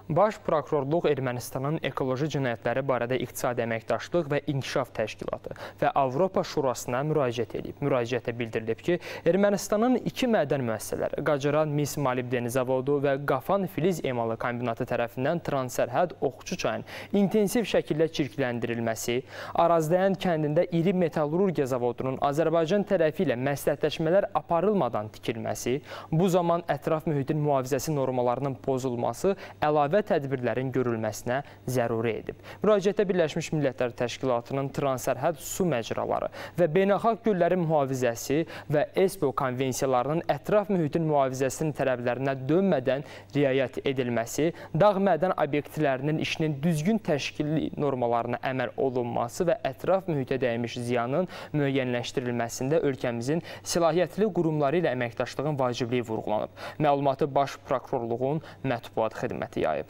Baş Prokurorluq Ermənistanın ekoloji cinayətləri barədə İqtisadi Əməkdaşlıq və İnkişaf Təşkilatı və Avropa Şurasına müraciət edib. Müraciətdə bildirilib ki, Ermənistanın iki mədən müəssisələri, Qacaran mis molibdeni zavodu və Qafan filiz emalı kombinatı tərəfindən transsərhəd Oxçu çayın intensiv şəkildə çirkləndirilməsi, Arazdayan kəndində iri metallurgiya zavodunun Azərbaycan tərəfi ilə məsləhətləşmələr aparılmadan tikilməsi, bu zaman ətraf mühitin mühafizəsi normalarının pozulması, əlavə tədbirlərin görülməsinə zəruri edib. Müraciətdə Birləşmiş Millətlər Təşkilatının transsərhəd su məcraları və beynəlxalq göllərin mühafizəsi və ESPO konvensiyalarının ətraf mühitin mühafizəsinin tələblərinə dönmədən riayət edilməsi, dağ mədən obyektlərinin işinin düzgün təşkili normalarına əməl olunması və ətraf mühitə dəymiş ziyanın müəyyənləşdirilməsində ölkəmizin səlahiyyətli qurumları ilə əməkdaşlığın vacibliyi vurğulanıb. Məlumatı Baş Prokurorluğun mətbuat xidməti yayıb.